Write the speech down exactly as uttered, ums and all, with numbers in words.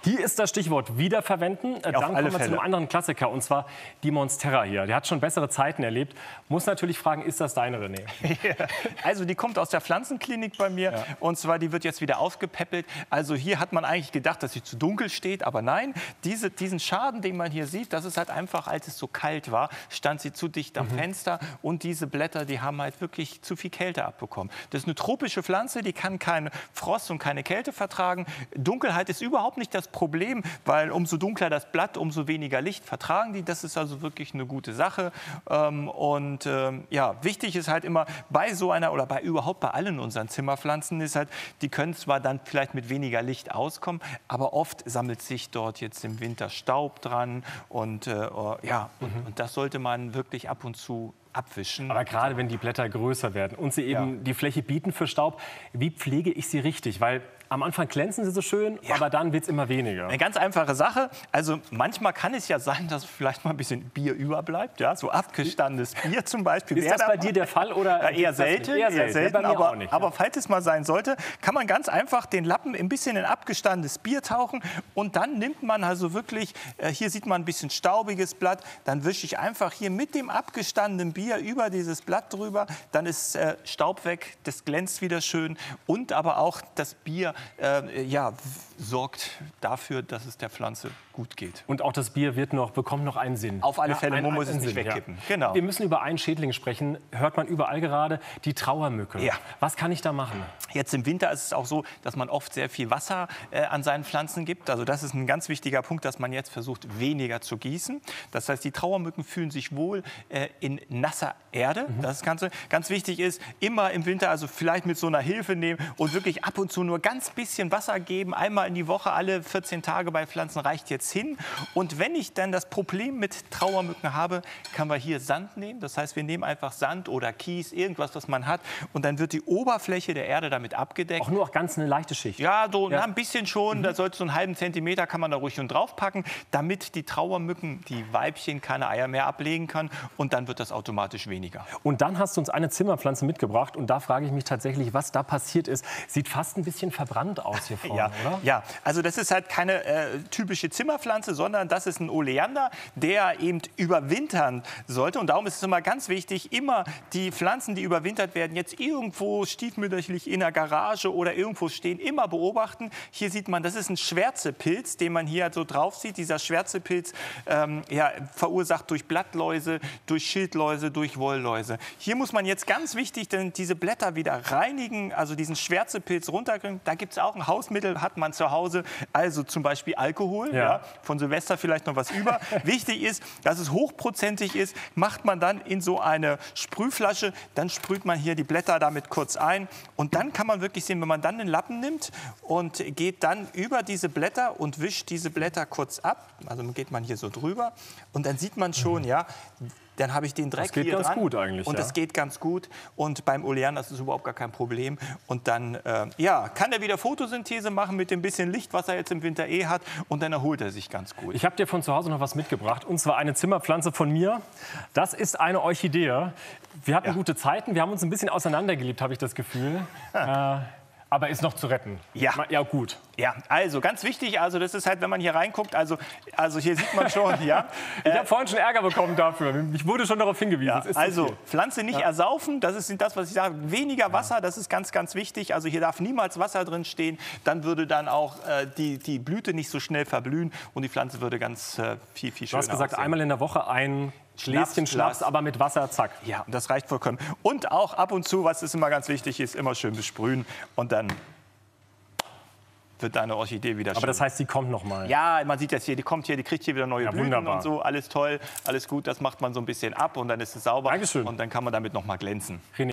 Hier ist das Stichwort wiederverwenden. Dann kommen wir zu einem anderen Klassiker, und zwar die Monstera hier. Der hat schon bessere Zeiten erlebt. Muss natürlich fragen, ist das deine, René? Ja. Also die kommt aus der Pflanzenklinik bei mir, ja. Und zwar die wird jetzt wieder aufgepäppelt. Also hier hat man eigentlich gedacht, dass sie zu dunkel steht, aber nein, diese, diesen Schaden, den man hier sieht, das ist halt einfach, als es so kalt war, stand sie zu dicht am mhm. Fenster, und diese Blätter, die haben halt wirklich zu viel Kälte abbekommen. Das ist eine tropische Pflanze, die kann keinen Frost und keine Kälte vertragen. Dunkelheit ist überhaupt nicht das Problem, weil umso dunkler das Blatt, umso weniger Licht vertragen die. Das ist also wirklich eine gute Sache. Und ja, wichtig ist halt immer bei so einer oder bei überhaupt bei allen unseren Zimmerpflanzen ist halt, die können zwar dann vielleicht mit weniger Licht auskommen, aber oft sammelt sich dort jetzt im Winter Staub dran, und äh, ja, und, mhm. und das sollte man wirklich ab und zu abwischen. Aber gerade wenn die Blätter größer werden und sie eben ja. die Fläche bieten für Staub, wie pflege ich sie richtig? Weil am Anfang glänzen sie so schön, ja. aber dann wird es immer weniger. Eine ganz einfache Sache. Also manchmal kann es ja sein, dass vielleicht mal ein bisschen Bier überbleibt. Ja? So abgestandenes Bier zum Beispiel. Ist das bei dir der Fall? Oder ja, eher selten, eher selten, eher selten ja, aber, nicht, aber ja. falls es mal sein sollte, kann man ganz einfach den Lappen ein bisschen in abgestandenes Bier tauchen, und dann nimmt man also wirklich, äh, hier sieht man ein bisschen staubiges Blatt, dann wische ich einfach hier mit dem abgestandenen Bier über dieses Blatt drüber, dann ist äh, Staub weg, das glänzt wieder schön, und aber auch das Bier äh, ja, sorgt dafür, dass es der Pflanze gut geht. Und auch das Bier wird noch, bekommt noch einen Sinn. Auf alle Fälle, ja, man muss es nicht Sinn, wegkippen. Ja. Genau. Wir müssen über einen Schädling sprechen, hört man überall gerade, die Trauermücke. Ja. Was kann ich da machen? Jetzt im Winter ist es auch so, dass man oft sehr viel Wasser äh, an seinen Pflanzen gibt. Also das ist ein ganz wichtiger Punkt, dass man jetzt versucht, weniger zu gießen. Das heißt, die Trauermücken fühlen sich wohl äh, in nasser Erde. Mhm. Das Ganze. Ganz wichtig ist, immer im Winter, also vielleicht mit so einer Hilfe nehmen und wirklich ab und zu nur ganz bisschen Wasser geben. Einmal in die Woche, alle vierzehn Tage bei Pflanzen reicht jetzt hin. Und wenn ich dann das Problem mit Trauermücken habe, kann man hier Sand nehmen. Das heißt, wir nehmen einfach Sand oder Kies, irgendwas, was man hat, und dann wird die Oberfläche der Erde damit abgedeckt. Auch nur auch ganz eine leichte Schicht? Ja, so ja. Na, ein bisschen schon. Mhm. Da sollte so einen halben Zentimeter kann man da ruhig schon draufpacken, damit die Trauermücken, die Weibchen, keine Eier mehr ablegen kann, und dann wird das automatisch weniger. Und dann hast du uns eine Zimmerpflanze mitgebracht, und da frage ich mich tatsächlich, was da passiert ist. Sieht fast ein bisschen verbrannt aus hier vorne, ja, oder? Ja, also das ist halt keine äh, typische Zimmerpflanze, sondern das ist ein Oleander, der eben überwintern sollte. Und darum ist es immer ganz wichtig, immer die Pflanzen, die überwintert werden, jetzt irgendwo stiefmütterlich in der Garage oder irgendwo stehen, immer beobachten. Hier sieht man, das ist ein Schwärzepilz, den man hier so drauf sieht. Dieser Schwärzepilz ähm, ja, verursacht durch Blattläuse, durch Schildläuse, durch Wollläuse. Hier muss man jetzt ganz wichtig denn diese Blätter wieder reinigen, also diesen Schwärzepilz runterkriegen. Da gibt es auch ein Hausmittel, hat man zu Hause, also zum Beispiel Alkohol, ja. Ja, von Silvester vielleicht noch was über. Wichtig ist, dass es hochprozentig ist, macht man dann in so eine Sprühflasche, dann sprüht man hier die Blätter damit kurz ein, und dann kann man wirklich sehen, wenn man dann den Lappen nimmt und geht dann über diese Blätter und wischt diese Blätter kurz ab, also geht man hier so drüber, und dann sieht man schon, ja, dann habe ich den Dreck hier dran. Das geht ganz gut eigentlich. Und ja. das geht ganz gut. Und beim Oleander ist das überhaupt gar kein Problem. Und dann äh, ja, kann er wieder Photosynthese machen mit dem bisschen Licht, was er jetzt im Winter eh hat. Und dann erholt er sich ganz gut. Ich habe dir von zu Hause noch was mitgebracht. Und zwar eine Zimmerpflanze von mir. Das ist eine Orchidee. Wir hatten ja. gute Zeiten. Wir haben uns ein bisschen auseinandergelebt, habe ich das Gefühl. äh, Aber ist noch zu retten. Ja. Ja, gut. Ja, also ganz wichtig, also das ist halt, wenn man hier reinguckt, also, also hier sieht man schon, ja. Ich habe vorhin schon Ärger bekommen dafür. Ich wurde schon darauf hingewiesen. Ja, ist also so Pflanze nicht ja. ersaufen, das ist das, was ich sage. Weniger Wasser, das ist ganz, ganz wichtig. Also hier darf niemals Wasser drin stehen. Dann würde dann auch äh, die, die Blüte nicht so schnell verblühen, und die Pflanze würde ganz äh, viel, viel schöner aussehen. Du hast gesagt, aussehen. einmal in der Woche ein Gläschen Schnaps, aber mit Wasser, zack. Ja, das reicht vollkommen. Und auch ab und zu, was ist immer ganz wichtig ist, immer schön besprühen, und dann wird deine Orchidee wieder schön. Aber das heißt, sie kommt noch mal. Ja, man sieht das hier, die kommt hier, die kriegt hier wieder neue ja, Blüten wunderbar. und so, alles toll, alles gut, das macht man so ein bisschen ab, und dann ist es sauber. Dankeschön. Und dann kann man damit noch mal glänzen. René.